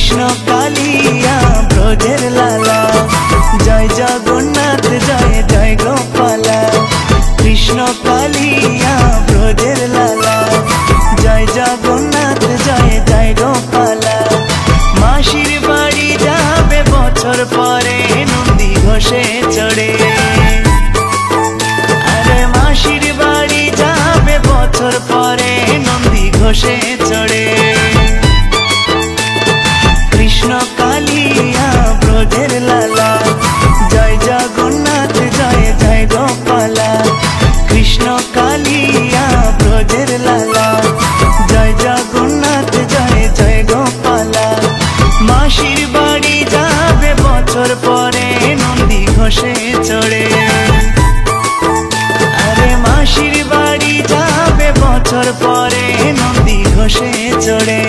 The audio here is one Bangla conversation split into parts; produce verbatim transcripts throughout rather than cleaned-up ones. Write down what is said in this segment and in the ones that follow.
কৃষ্ণ কালিয়া ব্রজের লালা, জয় জগন্নাথ জয় জয় গোপালা। কৃষ্ণ কালিয়া ব্রজের লালা, জয় জগন্নাথ জয় জয় গোপালা। মাসির বাড়ি যাবে বছর পরে নন্দী ঘোষে চড়ে, আরে মাসির বাড়ি যাবে বছর পরে নন্দী ঘোষে চড়ে। কৃষ্ণ কালিয়া ব্রজের লালা, জয় জগন্নাথ জয় জয় গোপালা। কৃষ্ণ কালিয়া ব্রজের লালা, জয় জগন্নাথ জয় জয় গোপালা। মাসির বাড়ি যাবে বছর পরে নন্দী ঘোষে চড়ে, আরে মাসির বাড়ি যাবে বছর পরে নন্দী ঘোষে চড়ে।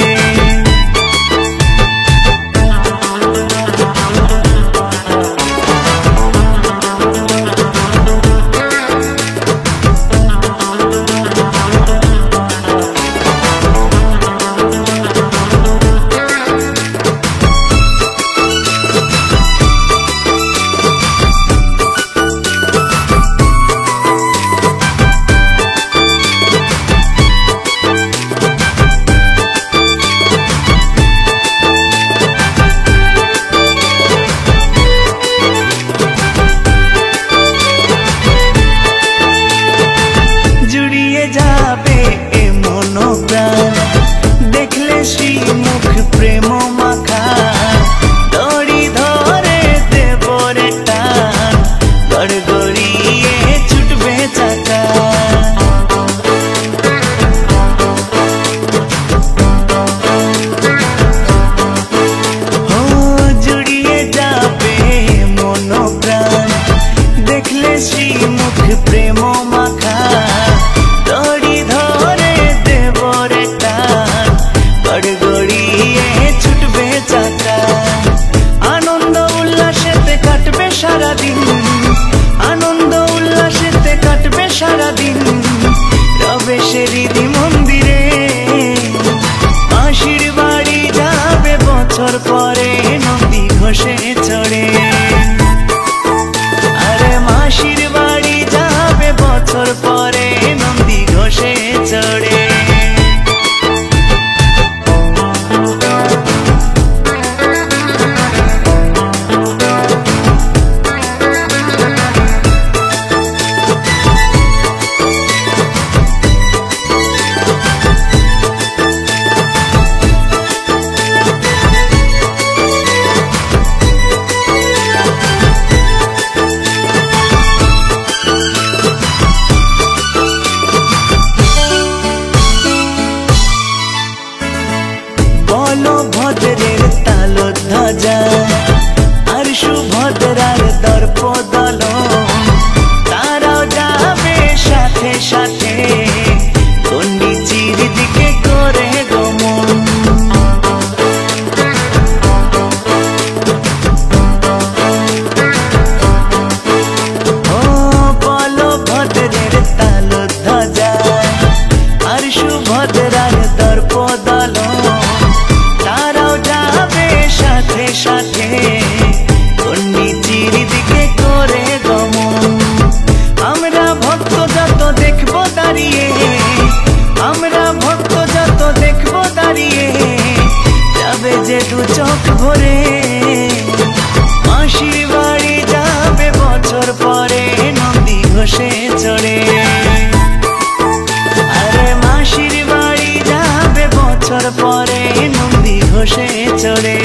পরে নন্দী ঘোষে চড়ে, আরে মাসির বাড়ি যাবে বছর পরে নন্দী ঘোষে চড়ে। ভদ্রের তালো ধ্বজা আর সুভদ্রার দর্প দলন, তারাও যাবে সাথে সাথে গন্ডিচির দিকে করে গমন। ও বলো ভদ্রের তালো ধ্বজা আর সুভদ্রার দর্প দলন, সাথে গন্ডিচির দিকে করে গমন। আমরা ভক্ত যত দেখবো দাঁড়িয়ে, আমরা ভক্ত যত দেখবো দাঁড়িয়ে, যাবে যে দু চোখ ভরে। মাসির বাড়ি যাবে বছর পরে নন্দী ঘোষে চড়ে, আরে মাসির বাড়ি যাবে বছর পরে নন্দী ঘোষে চড়ে।